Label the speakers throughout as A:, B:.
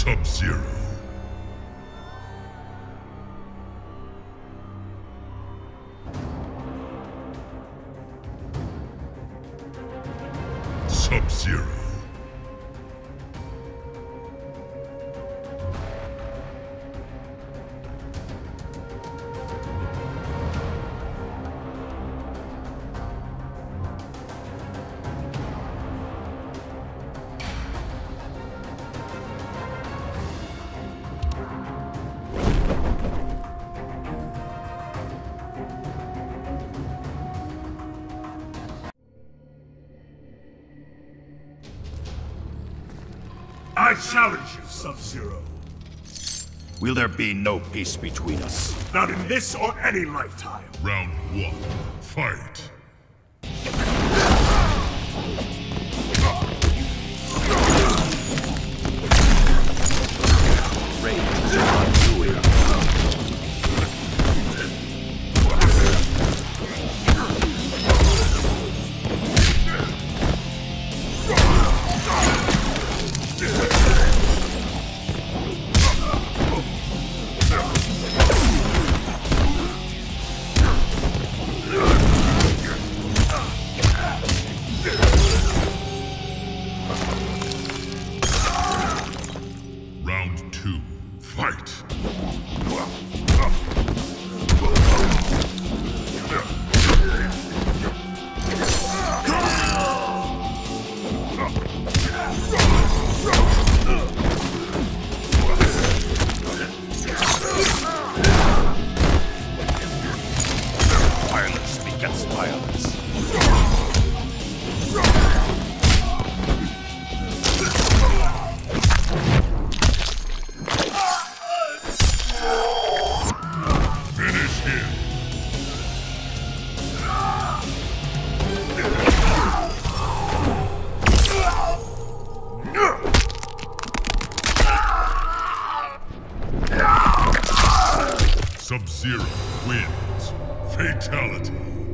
A: Sub-Zero. Sub-Zero.
B: I challenge you, Sub-Zero.
C: Will there be no peace between us?
B: Not in this or any lifetime.
A: Round 1. Fight.
C: Rage undoing.
A: Round 2. Fight.
C: Violence begets violence.
A: Finish him. Sub-Zero wins. Fatality.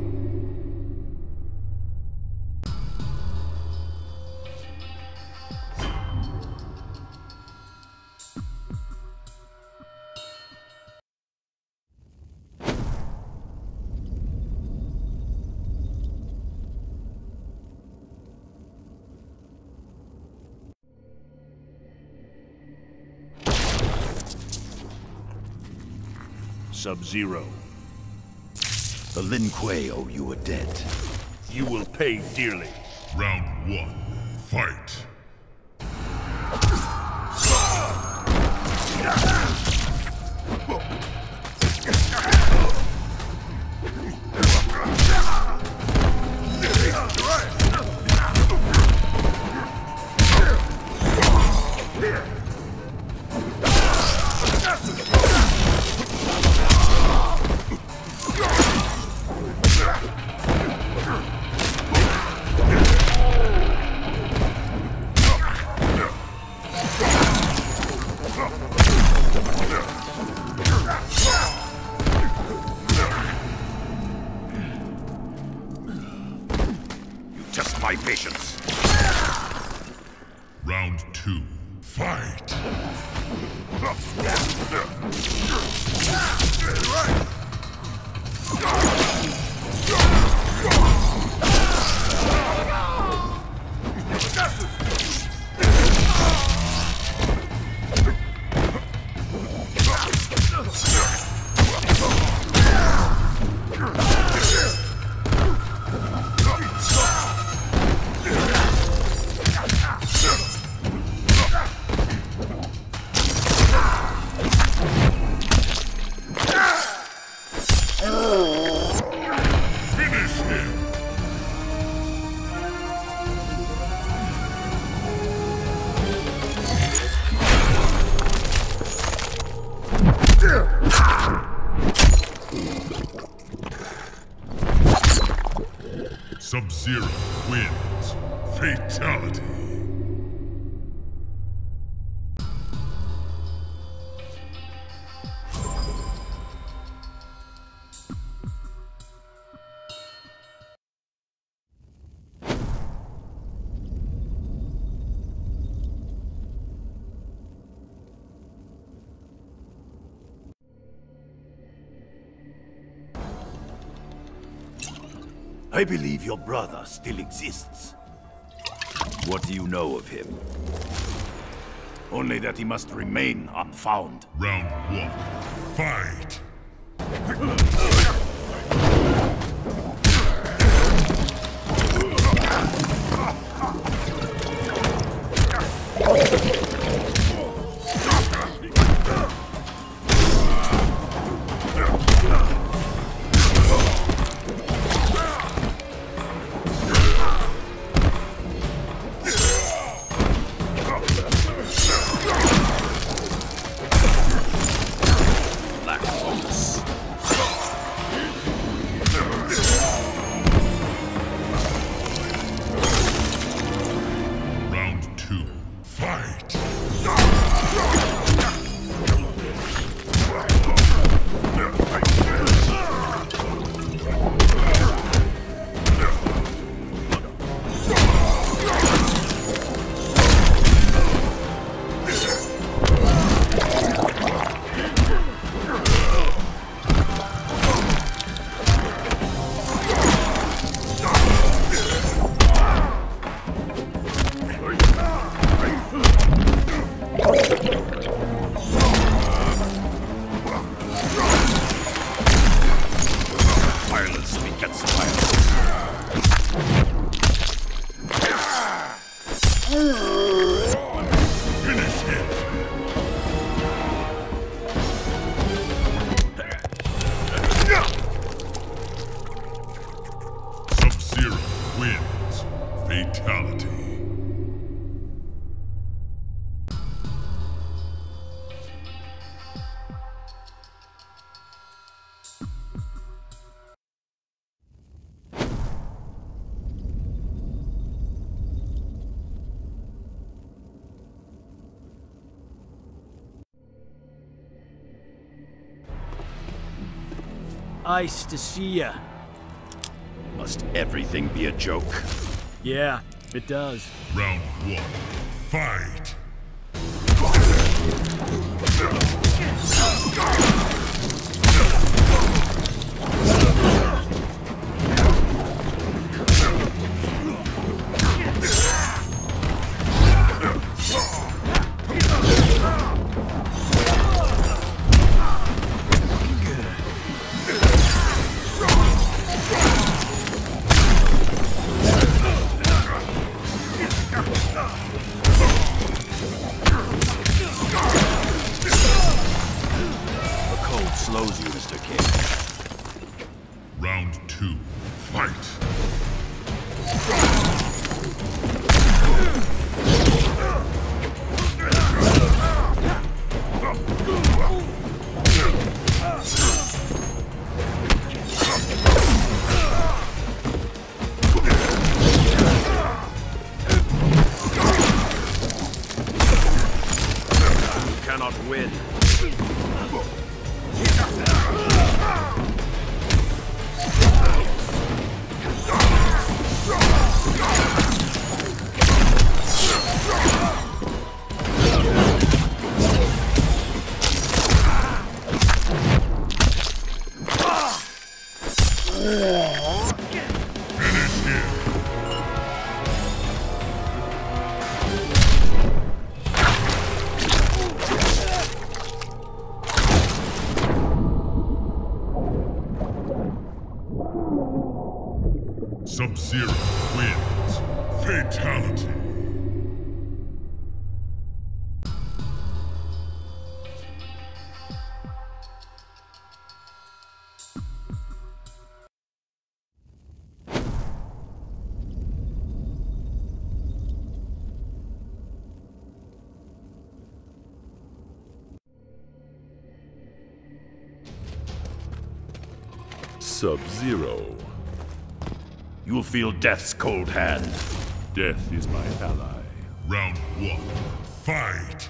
D: Sub-Zero,
C: The Lin Kuei owe you a debt.
D: you will pay dearly.
A: Round 1. Fight.
C: Test my patience.
A: Round 2. Fight. Finish him. Sub-Zero wins. Fatality.
C: I believe your brother still exists. What do you know of him? Only that he must remain unfound.
A: Round 1. Fight!
E: Nice to see ya.
C: Must everything be a joke?
E: Yeah, it does.
A: Round 1. Fight!
C: Slows you, Mr. King.
A: Round 2. Fight!
D: You cannot win. Sub-Zero wins. Fatality. Sub-Zero. You'll feel death's cold hand. Death is my ally.
A: Round 1. Fight!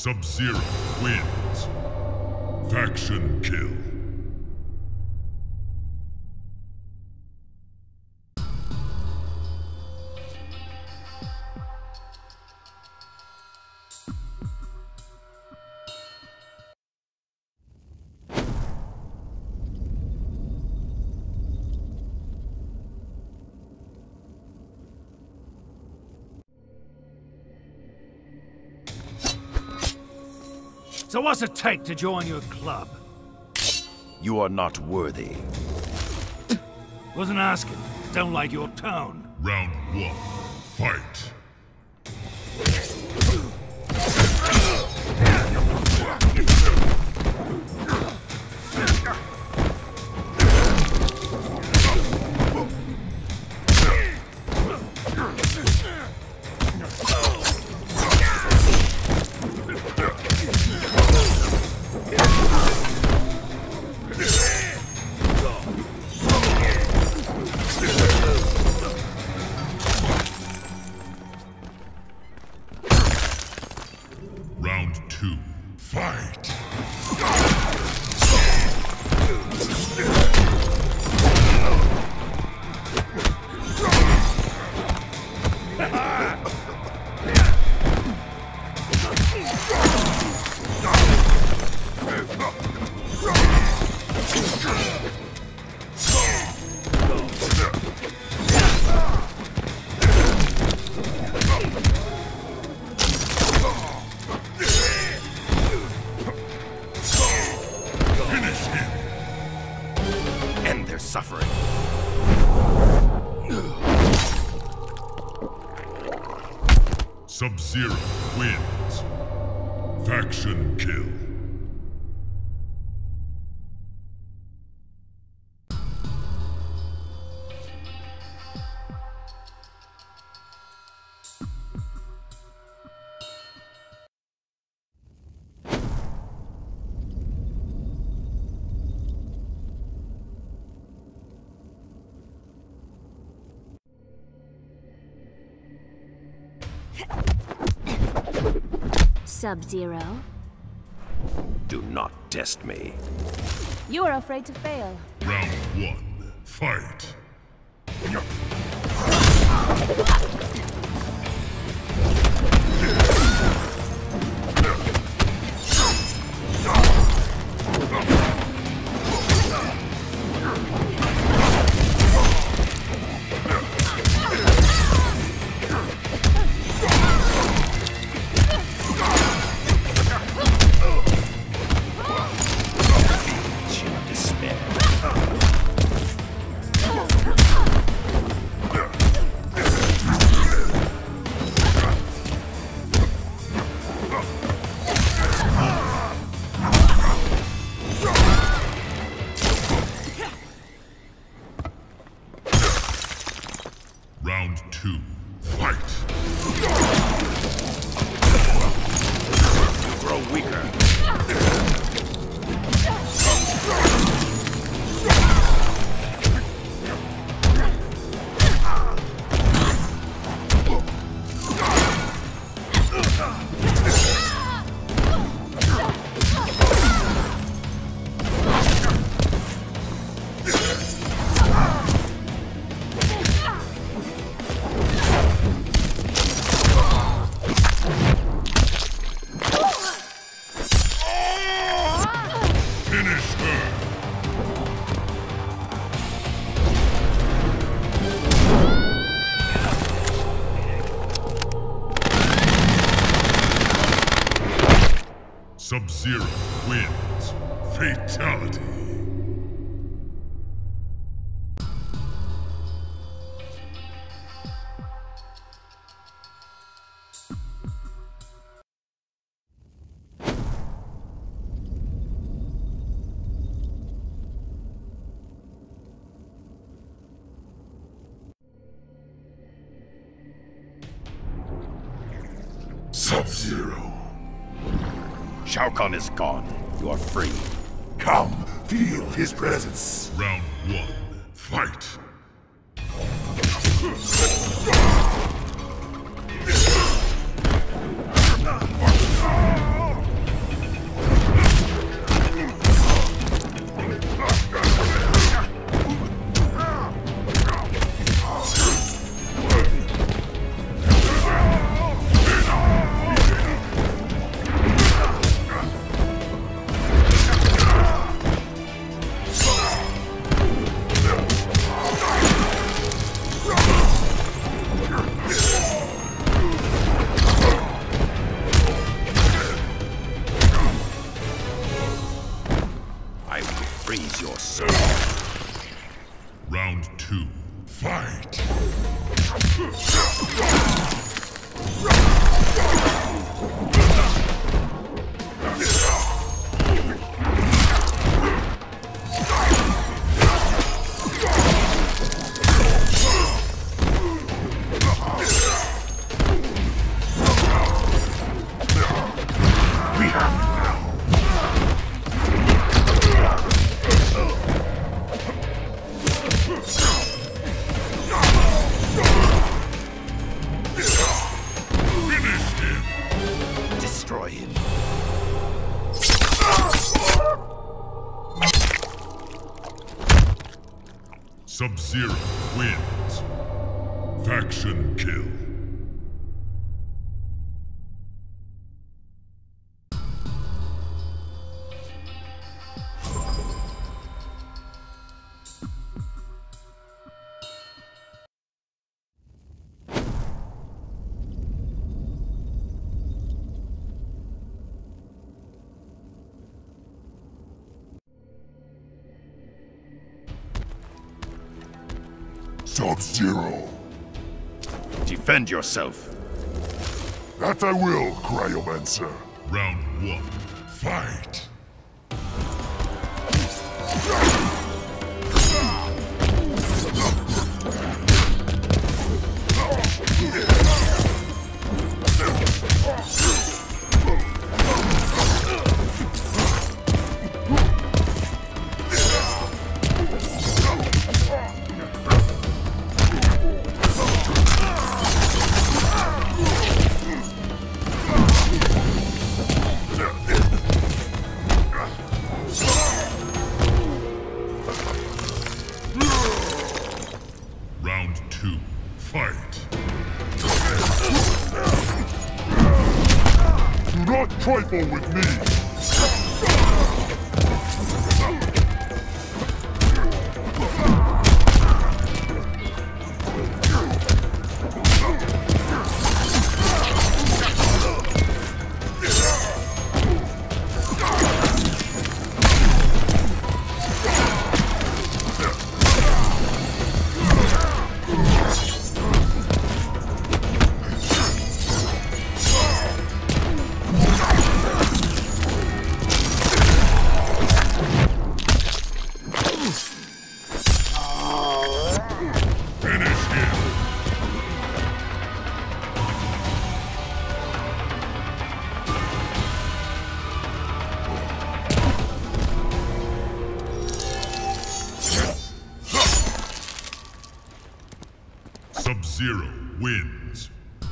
A: Sub-Zero wins. Faction kill.
E: So what's it take to join your club?
C: You are not worthy.
E: Wasn't asking. Don't like your tone.
A: Round 1. Fight. Round 2. Fight!
C: Suffering.
A: Sub-Zero wins. Faction kill.
F: Sub-Zero.
C: Do not test me.
F: You are afraid to fail.
A: Round 1. Fight. Round 2. Fight!
C: Grow weaker. Sub-Zero wins. Fatality.
B: Sub-Zero.
C: Shao Kahn is gone. You are free.
B: Come, feel his presence.
A: Round 1. Fight! Sub-Zero wins. Faction kill.
B: Sub-Zero.
C: Defend yourself.
B: That I will, Cryomancer.
A: Round 1. Fight! Round 2. Fight!
B: Do not trifle with me!
A: Sub-Zero wins.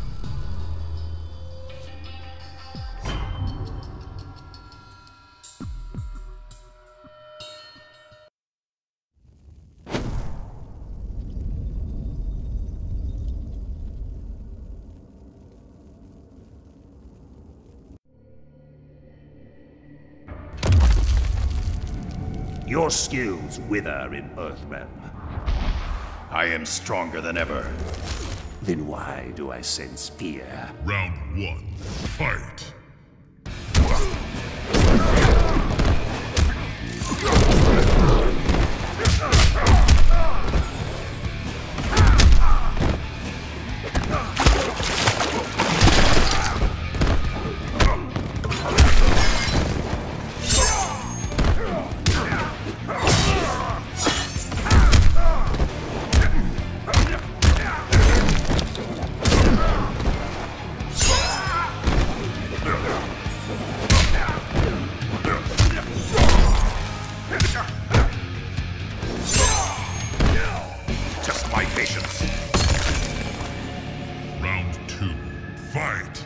C: Your skills wither in Earthrealm. I am stronger than ever. Then why do I sense fear?
A: Round 1. Fight!
C: Just my patience.
A: Round 2. Fight!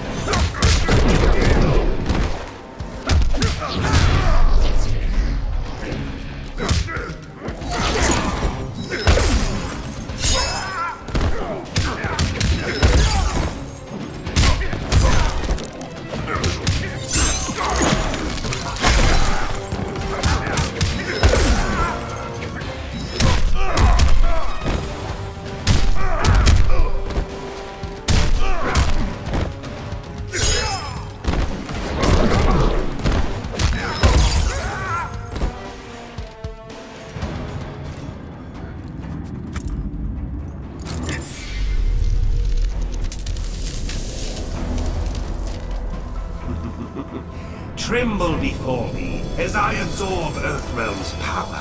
C: Tremble before me as I absorb Earthrealm's power.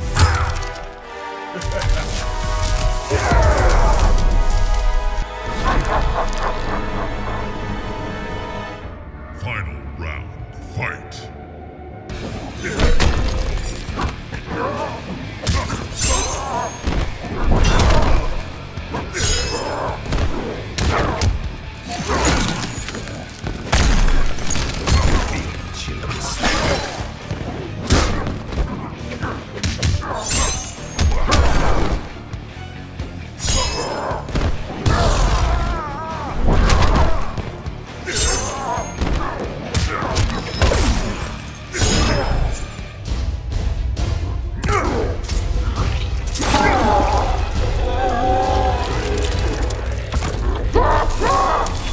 A: Final round. Fight!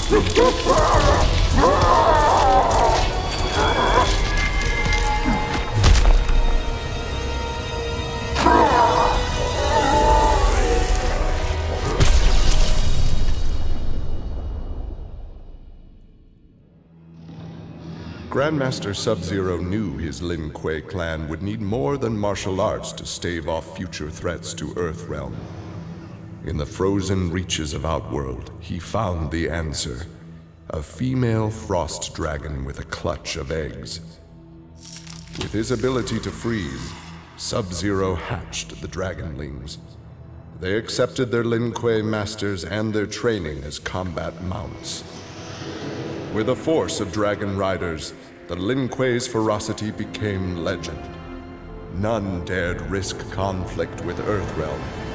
G: Grandmaster Sub-Zero knew his Lin Kuei clan would need more than martial arts to stave off future threats to Earthrealm. In the frozen reaches of Outworld, he found the answer. A female frost dragon with a clutch of eggs. With his ability to freeze, Sub-Zero hatched the Dragonlings. They accepted their Lin Kuei masters and their training as combat mounts. With a force of dragon riders, the Lin Kuei's ferocity became legend. None dared risk conflict with Earthrealm,